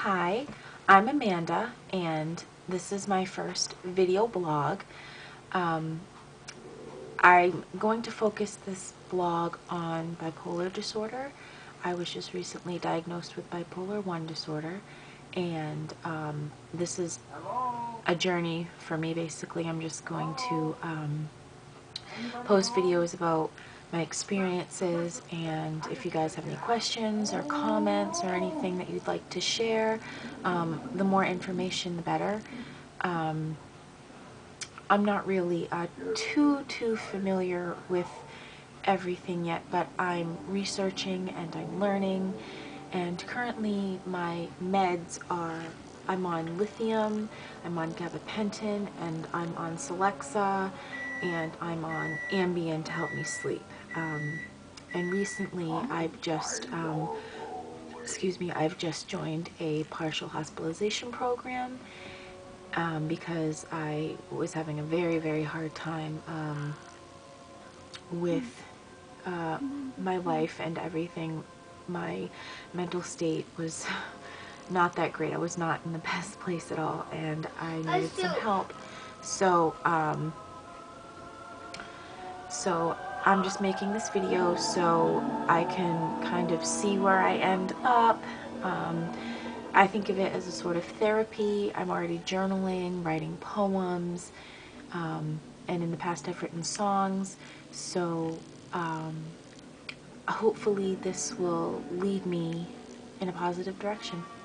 Hi, I'm Amanda, and this is my first video blog. Um, I'm going to focus this blog on bipolar disorder. I was just recently diagnosed with bipolar 1 disorder, and this is a journey for me. Basically, I'm just going to post videos about my experiences, and if you guys have any questions or comments or anything that you'd like to share, the more information the better. I'm not really too familiar with everything yet, but I'm researching and I'm learning, and currently my meds are I'm on lithium, I'm on gabapentin, and I'm on Celexa, and I'm on Ambien to help me sleep. And recently I've just joined a partial hospitalization program because I was having a very hard time with my life and everything. My mental state was not that great. I was not in the best place at all, and I needed some help. So I'm just making this video so I can kind of see where I end up. I think of it as a sort of therapy. I'm already journaling, writing poems, and in the past I've written songs. So hopefully this will lead me in a positive direction.